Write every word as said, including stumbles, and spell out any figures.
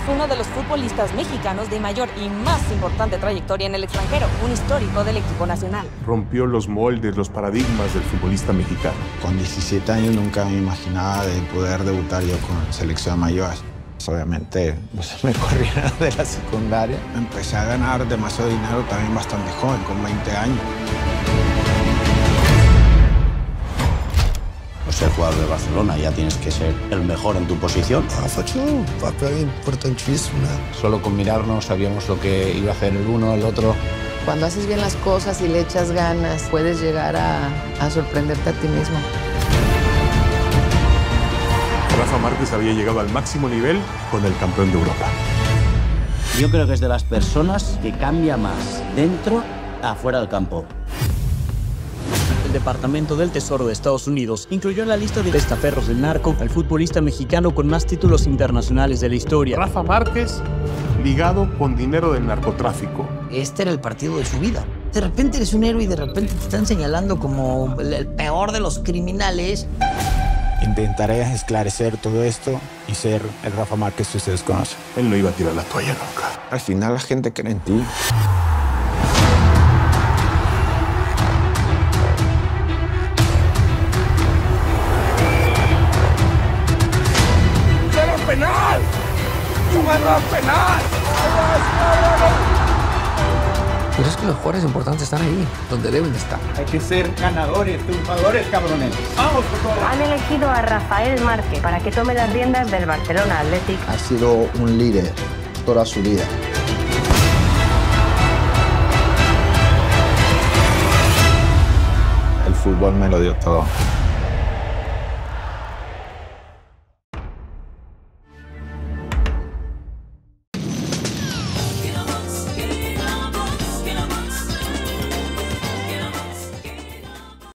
uno de los futbolistas mexicanos de mayor y más importante trayectoria en el extranjero, un histórico del equipo nacional. Rompió los moldes, los paradigmas del futbolista mexicano. Con diecisiete años nunca me imaginaba de poder debutar yo con selección mayor. Obviamente pues, me corrieron de la secundaria. Empecé a ganar demasiado dinero también bastante joven, con veinte años. Por ser jugador de Barcelona ya tienes que ser el mejor en tu posición. Ha hecho un papel importantísimo. Solo con mirarnos sabíamos lo que iba a hacer el uno, el otro. Cuando haces bien las cosas y le echas ganas, puedes llegar a, a sorprenderte a ti mismo. Rafa Márquez había llegado al máximo nivel con el campeón de Europa. Yo creo que es de las personas que cambia más dentro a fuera del campo. El Departamento del Tesoro de Estados Unidos incluyó en la lista de testaferros del narco al futbolista mexicano con más títulos internacionales de la historia. Rafa Márquez ligado con dinero del narcotráfico. Este era el partido de su vida. De repente eres un héroe y de repente te están señalando como el peor de los criminales. Intentaré esclarecer todo esto y ser el Rafa Márquez que ustedes conocen. Él no iba a tirar la toalla nunca. Al final la gente cree en ti. ¡Era penal! ¡Era penal! Pero es que los jugadores importantes están ahí, donde deben estar. Hay que ser ganadores, triunfadores, cabrones. ¡Vamos, por favor! Han elegido a Rafael Márquez para que tome las riendas del Barcelona Athletic. Ha sido un líder toda su vida. El fútbol me lo dio todo.